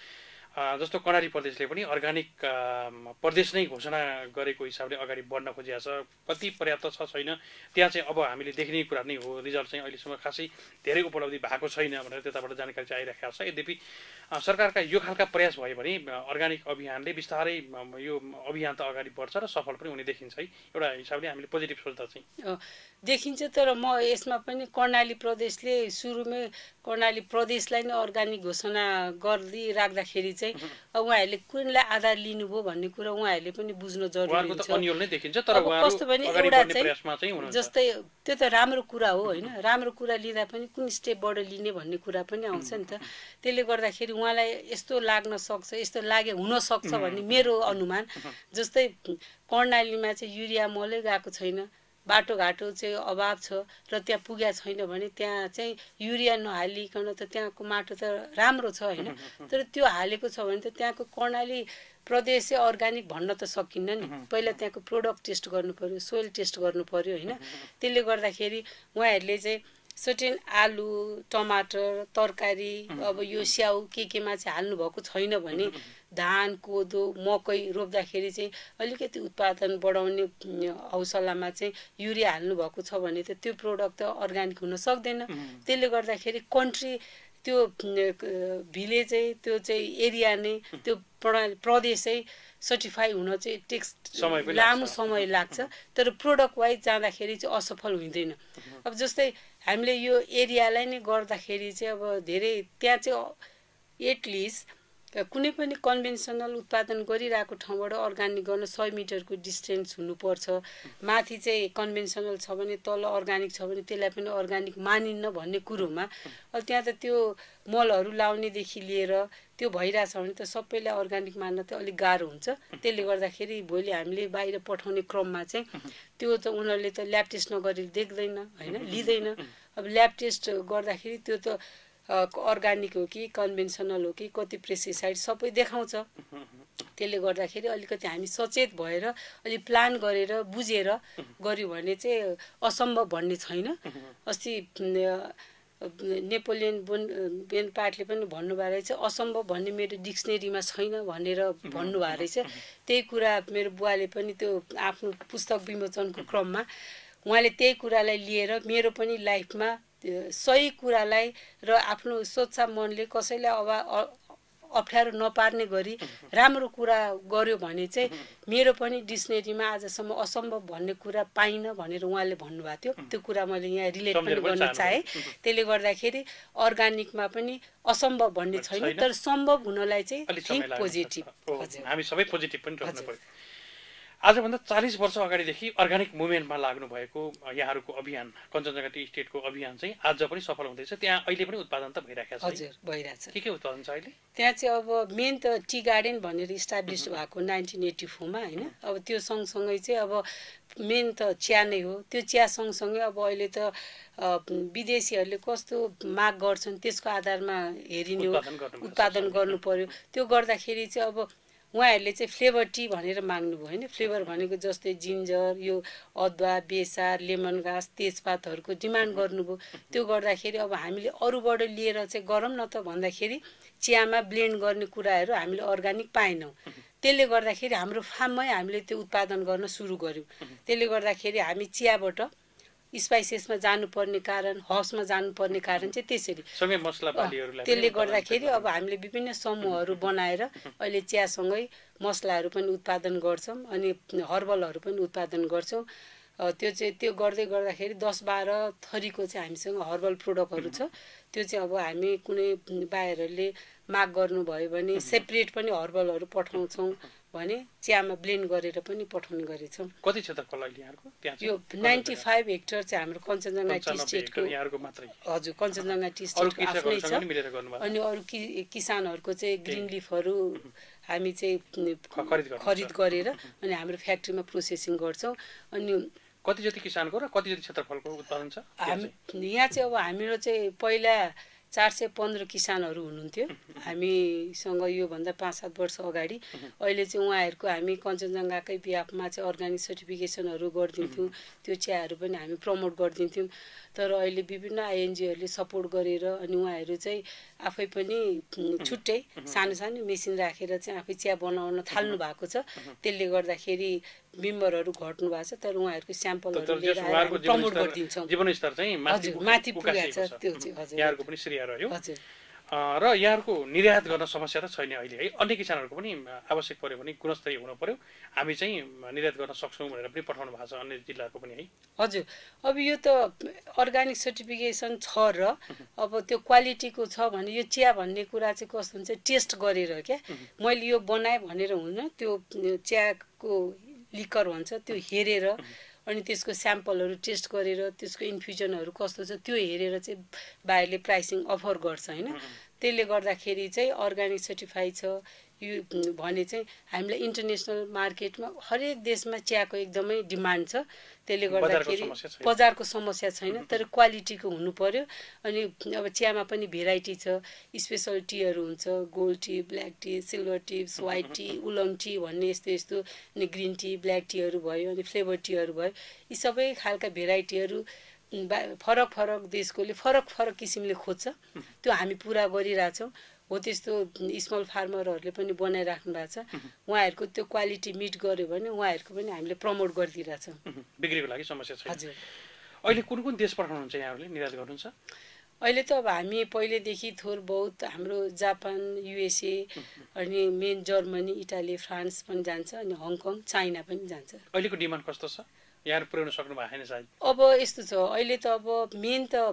Speaker 1: जस्तो कर्णाली प्रदेशले पनि अर्ग्यानिक प्रदेश नै घोषणा गरेको हिसाबले अगाडि बढ्न खोजिएको छ, कति पर्याप्त छ छैन त्यहाँ चाहिँ अब हामीले देख्ने कुरा नै हो। रिजल्ट चाहिँ अहिलेसम्म खासै धेरै उपलब्धि भएको छैन भनेर त्यताबाट जानकारी चाहिँ आइरहेको छ। यद्यपि सरकारका यो खालका प्रयास भयो भने अर्ग्यानिक अभियानले बिस्तारै यो अभियान त अगाडि बढ्छ र सफल पनि हुने देखिन्छ है, एउटा हिसाबले हामीले पोजिटिभ सोच्दा चाहिँ
Speaker 2: देखिन्छ। तर म यसमा पनि कर्णाली प्रदेशले सुरुमै कर्णाली प्रदेशलाई नै अर्ग्यानिक घोषणा गरिराख्दाखेरि चाहिँ उहाँहरूले कुनलाई आधार लिनुभयो भन्ने कुरा उहाँहरूले पनि बुझ्न जरुरी हुन्छ। कस्तो भने एउटा चाहिँ जस्तै त्यो त राम्रो कुरा हो होइन, राम्रो कुरा लिँदा पनि कुन स्टेपबाट लिने भन्ने कुरा पनि आउँछ नि त। त्यसले गर्दाखेरि उहाँलाई यस्तो लाग्न सक्छ, यस्तो लागे हुन सक्छ भन्ने मेरो अनुमान। जस्तै कर्णालीमा चाहिँ युरिया मलै गएको छैन, बाटोघाटो चाहिँ अभाव छ र त्यहाँ पुगेको छैन भने त्यहाँ चाहिँ युरिया नहालिकन त त्यहाँको माटो त राम्रो छ होइन। तर त्यो हालेको छ भने त त्यहाँको कर्णाली प्रदेश चाहिँ अर्ग्यानिक भन्न त सकिन्न नि। पहिला त्यहाँको प्रोडक्ट टेस्ट गर्नु पर्यो, सोइल टेस्ट गर्नु पर्यो होइन। त्यसले गर्दाखेरि उहाँहरूले चाहिँ सर्टेन आलु, टमाटर, तरकारी, अब यो स्याउ के केमा चाहिँ हाल्नुभएको छैन भने धान, कोदो, मकै रोप्दाखेरि चाहिँ अलिकति उत्पादन बढाउने हौसलामा चाहिँ युरिया हाल्नुभएको छ भने त त्यो प्रोडक्ट त अर्ग्यानिक हुन सक्दैन। त्यसले गर्दाखेरि कन्ट्री त्यो भिलेजै त्यो चाहिँ एरिया नै त्यो प्रणाली प्रदेशै सर्टिफाई हुन चाहिँ टेक्स लामो समय लाग्छ, तर प्रोडक्ट वाइज जाँदाखेरि चाहिँ असफल हुँदैन। अब जस्तै हामीले यो एरियालाई नै गर्दाखेरि चाहिँ अब धेरै त्यहाँ चाहिँ एटलिस्ट कुनै पनि कन्भेन्सनल उत्पादन गरिरहेको ठाउँबाट अर्ग्यानिक गर्न सय मिटरको डिस्टेन्स हुनुपर्छ। माथि चाहिँ कन्भेन्सनल छ भने तल अर्ग्यानिक छ भने त्यसलाई पनि अर्ग्यानिक मानिन्न भन्ने कुरोमा अब त्यहाँ त त्यो मलहरू लाउनेदेखि लिएर त्यो भइरहेछ भने त सबैलाई अर्ग्यानिक मान्न त अलिक गाह्रो हुन्छ। त्यसले गर्दाखेरि भोलि हामीले बाहिर पठाउने क्रममा चाहिँ त्यो त उनीहरूले त ल्याब टेस्ट नगरी देख्दैन होइन, लिँदैन। अब ल्याब टेस्ट गर्दाखेरि त्यो त अर्ग्यानिक हो कि कन्भेन्सनल हो कि कति पेस्टिसाइड सबै देखाउँछ। त्यसले गर्दाखेरि अलिकति हामी सचेत भएर अलिक प्लान गरेर बुझेर गऱ्यौँ भने चाहिँ असम्भव भन्ने छैन। अस्ति नेपोलियन बोन बेनपार्टले पनि भन्नुभएको रहेछ असम्भव भन्ने मेरो डिक्सनेरीमा छैन भनेर भन्नुभएको रहेछ। त्यही कुरा मेरो बुवाले पनि त्यो आफ्नो पुस्तक विमोचनको क्रममा उहाँले त्यही कुरालाई लिएर मेरो पनि लाइफमा सही कुरालाई र आफ्नो सोच्चा मनले कसैलाई अभा अप्ठ्यारो नपार्ने गरी राम्रो कुरा गर्यो भने चाहिँ मेरो पनि डिक्सनेरीमा आजसम्म असम्भव भन्ने कुरा पाइनँ भनेर उहाँले भन्नुभएको थियो। त्यो कुरा मैले यहाँ रिलेट पनि गर्न चाहेँ। त्यसले गर्दाखेरि अर्ग्यानिकमा पनि असम्भव भन्ने छैन, तर सम्भव हुनलाई चाहिँ थिङ्क पोजिटिभ।
Speaker 1: हामी सबै पोजिटिभ पनि राख्नु पर्यो। आजभन्दा चालिस वर्ष अगाडिदेखि अर्ग्यानिक मुभमेन्टमा लाग्नु भएको यहाँहरूको अभियान कञ्चनजङ्घा टी स्टेटको अभियान चाहिँ आज पनि सफल हुँदैछ। त्यहाँ अहिले पनि उत्पादन त भइरहेको छ?
Speaker 2: हजुर भइरहेछ।
Speaker 1: के के उत्पादन छ अहिले
Speaker 2: त्यहाँ चाहिँ? अब मेन त टी गार्डन भनेर इस्टाब्लिस भएको नाइन्टिन एट्टी फोरमा होइन। अब त्यो सँगसँगै चाहिँ अब मेन त चिया नै हो। त्यो चिया सँगसँगै अब अहिले त विदेशीहरूले कस्तो माग गर्छन् त्यसको आधारमा हेरिने हो, उत्पादन गर्नु पर्यो। त्यो गर्दाखेरि चाहिँ अब उहाँहरूले चाहिँ फ्लेभर टी भनेर माग्नुभयो होइन। फ्लेभर भनेको जस्तै जिन्जर, यो अदुवा, बेसार, लेमन घाँस, तेजपातहरूको डिमान्ड गर्नुभयो। त्यो गर्दाखेरि अब हामीले अरूबाट लिएर चाहिँ गरौँ न त भन्दाखेरि चियामा ब्लेन्ड गर्ने कुराहरू हामीले अर्ग्यानिक पाएनौँ। त्यसले गर्दाखेरि हाम्रो फार्ममै हामीले त्यो उत्पादन गर्न सुरु गऱ्यौँ। त्यसले गर्दाखेरि हामी चियाबाट स्पाइसेसमा जानुपर्ने कारण, हर्ब्समा जानुपर्ने कारण चाहिँ त्यसरी। त्यसले गर्दाखेरि अब हामीले विभिन्न समूहहरू बनाएर अहिले चियासँगै मसलाहरू पनि उत्पादन गर्छौँ अनि हर्बलहरू पनि उत्पादन गर्छौँ। त्यो चाहिँ त्यो गर्दै गर्दाखेरि दस बाह्र थरीको चाहिँ हामीसँग हर्बल प्रोडक्टहरू छ। त्यो चाहिँ अब हामी कुनै बाहिरले माग गर्नुभयो भने सेपरेट पनि हर्बलहरू पठाउँछौँ भने चियामा ब्लेन्ड गरेर पनि पठाउने गरेछौँ।
Speaker 1: कति क्षेत्रफल अहिले यहाँको?
Speaker 2: यो नाइन्टी फाइभ हेक्टर चाहिँ हाम्रो कञ्चनजङ्घा टी स्टेटको। हजुर, कञ्चनजङ्घा टी स्टेटको आफ्नै छ। अनि अरू कि किसानहरूको चाहिँ ग्रिन लिफहरू हामी चाहिँ खरिद गरेर अनि हाम्रो फ्याक्ट्रीमा प्रोसेसिङ गर्छौँ। अनि
Speaker 1: कति जति किसानको र कति जति क्षेत्रफलको उत्पादन छ?
Speaker 2: हामी यहाँ चाहिँ अब हाम्रो चाहिँ पहिला चार सय पन्ध्र किसानहरू हुनुहुन्थ्यो हामीसँग योभन्दा पाँच सात वर्ष अगाडि। अहिले चाहिँ उहाँहरूको हामी कञ्चनजङ्घाकै बिहाफमा चाहिँ अर्ग्यानिक सर्टिफिकेसनहरू गरिदिन्थ्यौँ। त्यो चियाहरू पनि हामी प्रमोट गरिदिन्थ्यौँ तर अहिले विभिन्न आइएनजिओहरूले सपोर्ट गरेर अनि उहाँहरू चाहिँ आफै पनि छुट्टै सानो सानो मेसिन राखेर चाहिँ आफै चिया बनाउन थाल्नु भएको छ। त्यसले गर्दाखेरि मेम्बरहरू घट्नु भएको छ, तर उहाँहरूको स्याम्पलहरू लिएर प्रमोट गरिदिन्छौँ।
Speaker 1: जीवनस्तर चाहिँ
Speaker 2: हजुर माथि पुगेको छ त्यो चाहिँ। हजुर
Speaker 1: यहाँहरूको पनि श्रेय रह्यो।
Speaker 2: हजुर
Speaker 1: र यहाँहरूको निर्यात गर्न समस्या त छैन अहिले है। अन्य किसानहरूको पनि आवश्यक पर्यो भने गुणस्तरीय हुनु पर्यो, हामी चाहिँ निर्यात गर्न सक्छौँ भनेर पनि पठाउनु भएको छ अन्य जिल्लाको पनि है।
Speaker 2: हजुर अब यो त अर्गानिक सर्टिफिकेसन छ र अब त्यो क्वालिटीको छ भने यो चिया भन्ने कुरा चाहिँ कस्तो हुन्छ टेस्ट गरेर क्या, मैले यो बनाएँ भनेर हुन्न, त्यो चियाको लिकर भन्छ त्यो हेरेर अनि त्यसको स्याम्पलहरू टेस्ट गरेर त्यसको इन्फ्युजनहरू कस्तो छ त्यो हेरेर चाहिँ बाहिरले प्राइसिङ अफर गर्छ होइन। त्यसले गर्दाखेरि चाहिँ अर्गानिक सर्टिफाई छ यो भने चाहिँ हामीलाई इन्टरनेसनल मार्केटमा हरेक देशमा चियाको एकदमै डिमान्ड छ। त्यसले गर्दाखेरि बजारको समस्या छैन, तर क्वालिटीको हुनु पर्यो। अनि अब चियामा पनि भेराइटी छ, स्पेसल टीहरू हुन्छ, gold tea, black tea, silver tea, white tea, oolong tea भन्ने यस्तो यस्तो, अनि ग्रिन टी, ब्ल्याक टीहरू भयो, अनि फ्लेभर टीहरू भयो। यी सबै खालका भेराइटीहरू फरक फरक देशकोले फरक फरक किसिमले खोज्छ, त्यो हामी पुरा गरिरहेछौँ। हो त्यस्तो स्मल फार्मरहरूले पनि बनाइराख्नु भएको छ, उहाँहरूको त्यो क्वालिटी मिट गर्यो भने उहाँहरूको पनि हामीले प्रमोट गरिदिइरहेछौँ।
Speaker 1: बिक्रीको लागि समस्या छैन।
Speaker 2: हजुर
Speaker 1: अहिले कुन कुन देश पठाउनुहुन्छ यहाँहरूले निर्यात गर्नुहुन्छ?
Speaker 2: अहिले त अब हामी पहिलेदेखि थोर बहुत हाम्रो जापान, युएसए अनि मेन जर्मनी, इटाली, फ्रान्स पनि जान्छ, अनि हङकङ, चाइना पनि जान्छ।
Speaker 1: अहिलेको डिमान्ड कस्तो छ? यहाँ पुर्याउन सक्नु भएको छैन सायद।
Speaker 2: अब यस्तो छ अहिले त अब मेन त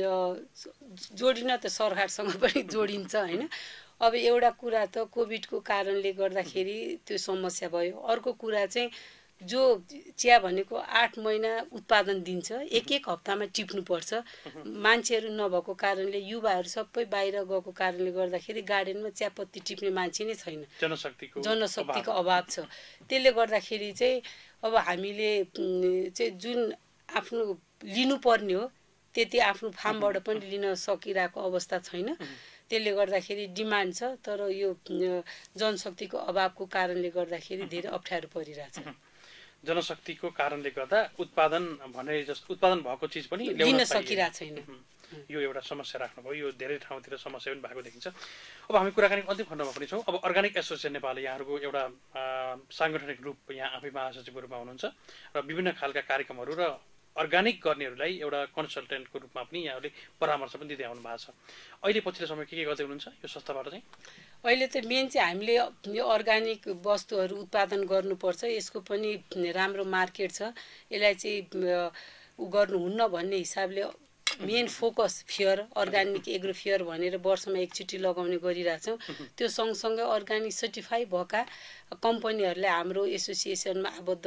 Speaker 2: जोडिन त सरकारसँग पनि जोडिन्छ होइन। अब एउटा कुरा त कोभिडको कारणले गर्दाखेरि त्यो समस्या भयो। अर्को कुरा चाहिँ जो चिया भनेको आठ महिना उत्पादन दिन्छ, एक एक हप्तामा टिप्नुपर्छ। मान्छेहरू नभएको कारणले युवाहरू सबै बाहिर गएको कारणले गर्दाखेरि गार्डनमा चियापत्ती टिप्ने मान्छे नै छैन,
Speaker 1: जनशक्तिको
Speaker 2: जनशक्तिको अभाव छ। त्यसले गर्दाखेरि चाहिँ अब हामीले चाहिँ जुन आफ्नो लिनुपर्ने हो त्यति आफ्नो फार्मबाट पनि लिन सकिरहेको अवस्था छैन। त्यसले गर्दाखेरि डिमान्ड छ, तर यो जनशक्तिको अभावको कारणले गर्दाखेरि धेरै अप्ठ्यारो परिरहेछ।
Speaker 1: जनशक्तिको कारणले गर्दा उत्पादन भने जस्तो उत्पादन भएको चिज पनि
Speaker 2: लिन सकिरहेको छैन।
Speaker 1: यो एउटा समस्या राख्नुभयो, यो धेरै ठाउँतिर समस्या पनि भएको देखिन्छ। अब हामी कुराकानी अन्तिम खण्डमा पनि छौँ। अब अर्गानिक एसोसिएसन नेपाल यहाँहरूको एउटा साङ्गठनिक रूप यहाँ आफै महासचिवको रूपमा हुनुहुन्छ र विभिन्न खालका कार्यक्रमहरू र अर्गानिक गर्नेहरूलाई एउटा कन्सल्टेन्टको रूपमा पनि यहाँहरूले परामर्श पनि दिँदै आउनु भएको छ। अहिले पछिल्लो समय के के गर्दै हुनुहुन्छ यो संस्थाबाट चाहिँ?
Speaker 2: अहिले त मेन चाहिँ हामीले यो अर्गानिक वस्तुहरू उत्पादन गर्नुपर्छ, यसको पनि राम्रो मार्केट छ, यसलाई चाहिँ उ गर्नुहुन्न भन्ने हिसाबले main focus fair organic agro fair भनेर वर्षमा एकचोटि लगाउने गरिरहेछौँ। त्यो सँगसँगै अर्गानिक सर्टिफाई भएका कम्पनीहरूलाई हाम्रो एसोसिएसनमा आबद्ध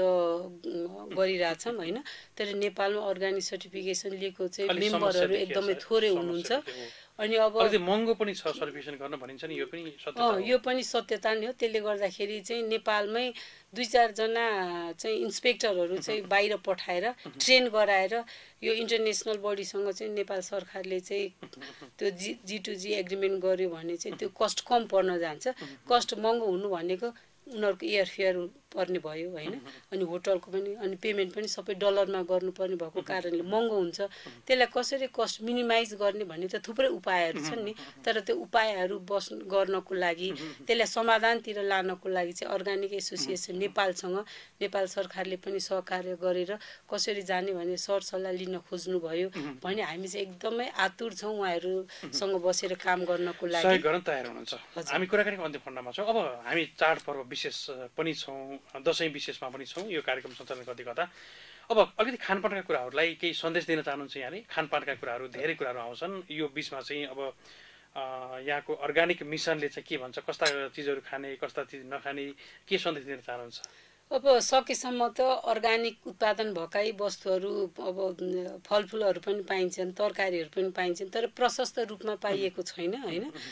Speaker 2: गरिरहेछौँ होइन। तर नेपालमा अर्गानिक सर्टिफिकेसन लिएको चाहिँ मेम्बरहरू एकदमै थोरै हुनुहुन्छ। अनि अब
Speaker 1: महँगो पनि छ सर्टिफिकेसन गर्न भनिन्छ नि, यो पनि
Speaker 2: सत्यता यो पनि सत्यता नै हो। त्यसले गर्दाखेरि चाहिँ नेपालमै दुई चारजना चाहिँ इन्सपेक्टरहरू चाहिँ बाहिर पठाएर ट्रेन गराएर यो इन्टरनेसनल बडीसँग चाहिँ नेपाल सरकारले चाहिँ त्यो जी जी टू जी एग्रिमेन्ट गर्यो भने चाहिँ त्यो कस्ट कम पर्न जान्छ। कस्ट महँगो हुनु भनेको उनीहरूको एयर फेयर पर्ने भयो होइन, अनि होटलको पनि, अनि पेमेन्ट पनि सबै डलरमा गर्नुपर्ने भएको कारणले महँगो हुन्छ। त्यसलाई कसरी कस्ट मिनिमाइज गर्ने भन्ने त थुप्रै उपायहरू छन् नि, तर त्यो उपायहरू बस् गर्नको लागि त्यसलाई समाधानतिर लानको लागि चाहिँ अर्गानिक एसोसिएसन नेपालसँग नेपाल सरकारले पनि सहकार्य गरेर कसरी जाने भने सरसल्लाह लिन खोज्नुभयो भने हामी चाहिँ एकदमै आतुर छौँ उहाँहरूसँग बसेर काम गर्नको लागि।
Speaker 1: सहयोग गर्न तयार हुनुहुन्छ। हामी कुराकानीको अन्तिम खण्डमा छौँ। अब हामी चाडपर्व विशेष पनि छौँ, दसैँ विशेषमा पनि छौँ यो कार्यक्रम सञ्चालन गर्दै गर्दा। अब अलिकति खानपानका कुराहरूलाई केही सन्देश दिन चाहनुहुन्छ यहाँले? खानपानका कुराहरू धेरै कुराहरू आउँछन् यो बिचमा चाहिँ। अब यहाँको अर्गानिक मिसनले चाहिँ के भन्छ, कस्ता चिजहरू खाने, कस्ता चिज नखाने, के सन्देश दिन चाहनुहुन्छ?
Speaker 2: अब सकेसम्म त अर्गानिक उत्पादन भएकै वस्तुहरू, अब फलफुलहरू पनि पाइन्छन्, तरकारीहरू पनि पाइन्छन्, तर प्रशस्त रूपमा पाइएको छैन होइन।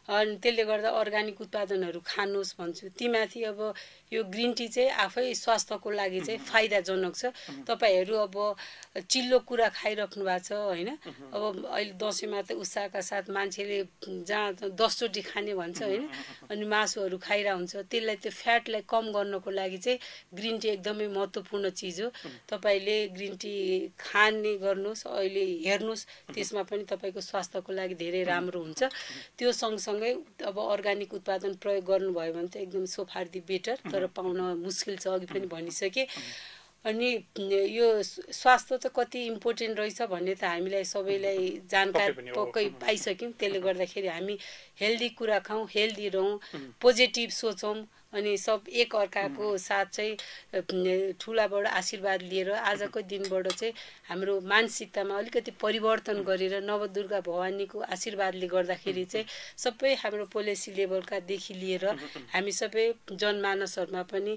Speaker 2: अनि त्यसले गर्दा अर्ग्यानिक उत्पादनहरू खानुहोस् भन्छु। तीमाथि अब यो ग्रिन टी चाहिँ आफै स्वास्थ्यको लागि चाहिँ फाइदाजनक छ। तपाईँहरू अब चिल्लो कुरा खाइराख्नु भएको छ होइन, अब अहिले दसैँमा त उत्साहका साथ मान्छेले जहाँ दसचोटि खाने भन्छ होइन, अनि मासुहरू खाइरह हुन्छ, त्यसलाई त्यो फ्याटलाई कम गर्नको लागि चाहिँ ग्रिन टी एकदमै महत्त्वपूर्ण चिज हो। तपाईँले ग्रिन टी खाने गर्नुहोस्, अहिले हेर्नुहोस् त्यसमा पनि तपाईँको स्वास्थ्यको लागि धेरै राम्रो हुन्छ। त्यो सँगसँगै अब अर्ग्यानिक उत्पादन प्रयोग गर्नुभयो भने त एकदम सोफार्दी बेटर, तर पाउन मुस्किल छ, अघि पनि भनिसकेँ। अनि यो स्वास्थ्य त कति इम्पोर्टेन्ट रहेछ भन्ने त हामीलाई सबैलाई जानकारी पक्कै पाइसक्यौँ। त्यसले गर्दाखेरि हामी हेल्दी कुरा खाउँ, हेल्दी रहौँ, पोजिटिभ सोचौँ, अनि सब एक अर्काको साथ चाहिँ ठुलाबाट आशीर्वाद लिएर आजको दिनबाट चाहिँ हाम्रो मानसिकतामा अलिकति परिवर्तन गरेर नवदुर्गा भवानीको आशीर्वादले गर्दाखेरि चाहिँ सबै हाम्रो पोलिसी लेभलकादेखि लिएर हामी सबै जनमानसहरूमा पनि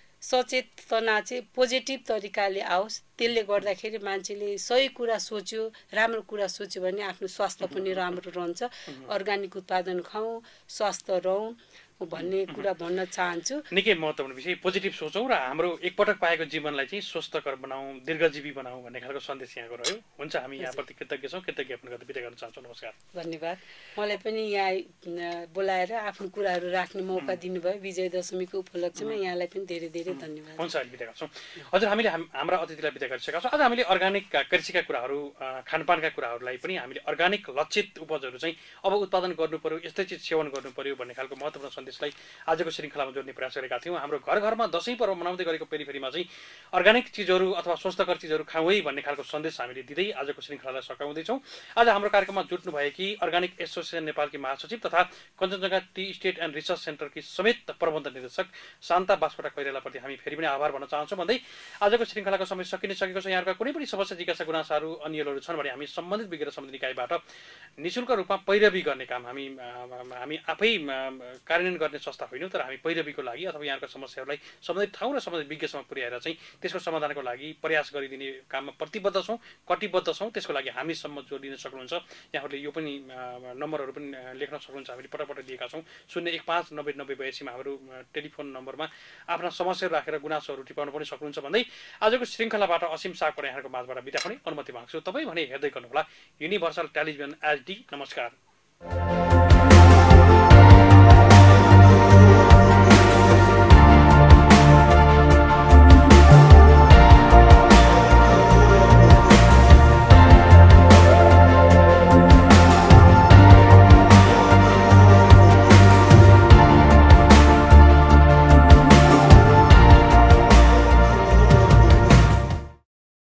Speaker 2: सचेतना चाहिँ पोजिटिभ तरिकाले आओस्। त्यसले गर्दाखेरि मान्छेले सही कुरा सोच्यो, राम्रो कुरा सोच्यो भने आफ्नो स्वास्थ्य पनि राम्रो रहन्छ। अर्ग्यानिक उत्पादन खाउँ, स्वस्थ रहौँ भन्ने कुरा भन्न चाहन्छु।
Speaker 1: निकै महत्त्वपूर्ण विषय, पोजिटिभ सोचौँ र हाम्रो एकपटक पाएको जीवनलाई चाहिँ स्वस्थकर बनाऊँ, दीर्घजीवी बनाऊँ भन्ने खालको सन्देश यहाँको रह्यो। हुन्छ, हामी यहाँप्रति कृतज्ञ छौँ। कृतज्ञ ज्ञापन गर्दै बिदा गर्न चाहन्छौँ। नमस्कार।
Speaker 2: धन्यवाद। मलाई पनि यहाँ बोलाएर आफ्नो कुराहरू राख्ने मौका दिनुभयो। विजय दशमीको उपलक्ष्यमा यहाँलाई पनि धेरै धेरै धन्यवाद।
Speaker 1: हुन्छ, अहिले बिदा गर्छौँ। हजुर, हामीले हाम्रा अतिथिलाई बिदा गरिसकेका छौँ। आज हामीले अर्ग्यानिक कृषिका कुराहरू, खानपानका कुराहरूलाई पनि हामीले अर्ग्यानिक लक्षित उपजहरू चाहिँ अब उत्पादन गर्नु पर्यो, यस्तै चिज सेवन गर्नु पर्यो भन्ने खालको महत्त्वपूर्ण सन्देशलाई आजको श्रृङ्खलामा जोड्ने प्रयास गरेका थियौँ। हाम्रो घर घरमा दसैँ पर्व मनाउँदै गरेको पेरिफेरीमा चाहिँ अर्ग्यानिक चिजहरू अथवा स्वस्थकर चिजहरू खाउँ है भन्ने खालको सन्देश हामीले दिँदै आजको श्रृङ्खलालाई सकाउँदैछौँ। आज हाम्रो कार्यक्रममा जुट्नु भएकी अर्ग्यानिक एसोसिएसन नेपालकी महासचिव तथा Kanchenjunga tea estate and research सेन्टरकी समेत प्रबन्ध निर्देशक शान्ता बास्कोटा कोइरालाप्रति हामी फेरि पनि आभार भन्न चाहन्छौँ भन्दै आजको श्रृङ्खलाको समय सकिने सकेको छ। यहाँका कुनै पनि समस्या, जिज्ञासा, गुनासाहरू, अन्यलहरू छन् भने हामी सम्बन्धित विज्ञ सम्बन्धित निकायबाट निःशुल्क रूपमा पैरवी गर्ने काम हामी हामी आफै कार्यान्वयन गर्ने संस्था होइनौँ, तर हामी पैरवीको लागि अथवा यहाँका समस्याहरूलाई सम्बन्धित ठाउँ र सम्बन्धित विज्ञसम्म पुर्याएर चाहिँ त्यसको समाधानको लागि प्रयास गरिदिने काममा प्रतिबद्ध छौँ, कटिबद्ध छौँ। त्यसको लागि हामीसम्म जोडिन सक्नुहुन्छ। यहाँहरूले यो पनि नम्बरहरू पनि लेख्न सक्नुहुन्छ, हामीले पटक पटक दिएका छौँ। शून्य एक पाँच नब्बे नब्बे बयासीमा हाम्रो टेलिफोन नम्बरमा आफ्ना समस्याहरू राखेर गुनासोहरू टिपाउन पनि सक्नुहुन्छ भन्दै आजको श्रृङ्खलाबाट असीम सापकोटा यहाँको माझबाट बिदा हुने अनुमति माग्छु। तपाईँ भने हेर्दै गर्नुहोला युनिभर्सल टेलिभिजन एचडी। नमस्कार।